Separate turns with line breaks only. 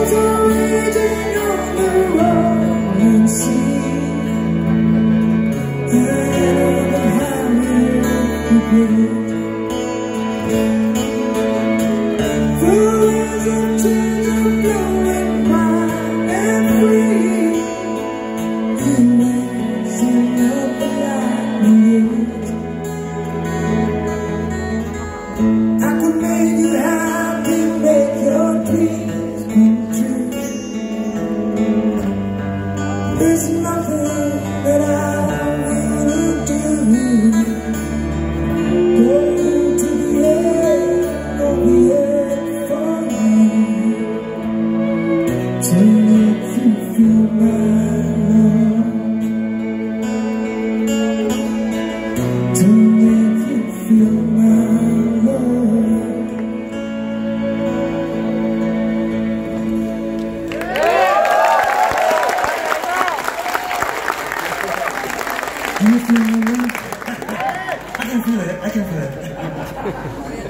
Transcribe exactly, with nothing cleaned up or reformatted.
There's nothing that I will do. Go to the end of the earth for you, to make you feel my love, to make you feel my love. Can you feel my love? I can feel it, I can feel it.